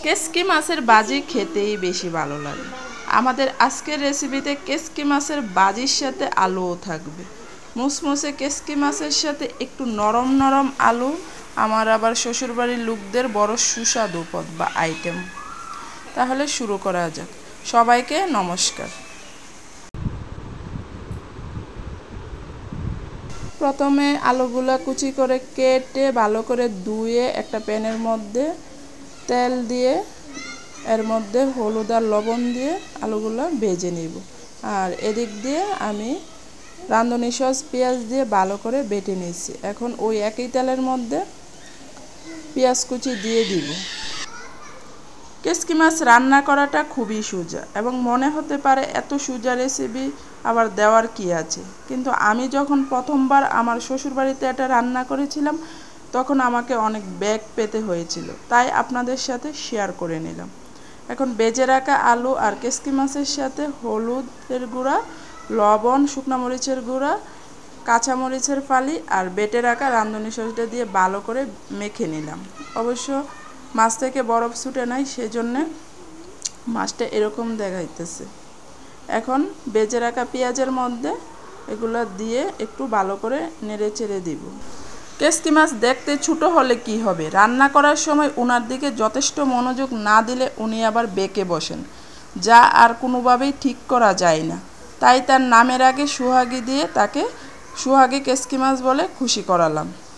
কেসকি মাছের বাজি খেতেই বেশি ভালো লাগে। আমাদের আজকের রেসিপিতে কেসকি মাছের বাজির সাথে আলুও থাকবে। মুসমুসে কেসকি মাছের সাথে একটু নরম নরম আলু আমার আবার শ্বশুরবাড়ির লোকদের বড় সুস্বাদু পদ বা আইটেম। তাহলে শুরু করা যাক। সবাইকে নমস্কার। প্রথমে আলুগুলা কুচি করে কেটে ভালো করে ধুয়ে একটা প্যানের মধ্যে তেল দিয়ে এর মধ্যে হলুদ আর লবণ দিয়ে আলুগুলো ভেজে নিব। আর এদিক দিয়ে আমি রাঁধুনি সস পেঁয়াজ দিয়ে ভালো করে বেটে নিয়েছি। এখন ওই একই তেলের মধ্যে পেঁয়াজ কুচি দিয়ে দিব। কেসকি মাছ রান্না করাটা খুবই সোজা এবং মনে হতে পারে এত সোজা রেসিপি আবার দেওয়ার কি আছে, কিন্তু আমি যখন প্রথমবার আমার শ্বশুরবাড়িতে এটা রান্না করেছিলাম তখন আমাকে অনেক ব্যাক পেতে হয়েছিল, তাই আপনাদের সাথে শেয়ার করে নিলাম। এখন বেজে রাখা আলু আর কেসকি মাছের সাথে হলুদের গুঁড়া, লবণ, শুকনো মরিচের গুঁড়া, কাঁচামরিচের ফালি আর বেটে রাখা রাঁধুনি সসটা দিয়ে ভালো করে মেখে নিলাম। অবশ্য মাছ থেকে বরফ ছুটে নাই, সেজন্যে মাছটা এরকম দেখাইতেছে। এখন বেজে রাখা পেঁয়াজের মধ্যে এগুলো দিয়ে একটু ভালো করে নেড়ে চেড়ে দিব। কেসকি মাছ দেখতে ছোটো হলে কি হবে, রান্না করার সময় উনার দিকে যথেষ্ট মনোযোগ না দিলে উনি আবার বেঁকে বসেন, যা আর কোনোভাবেই ঠিক করা যায় না। তাই তার নামের আগে সোহাগী দিয়ে তাকে সোহাগী কেসকি মাছ বলে খুশি করালাম।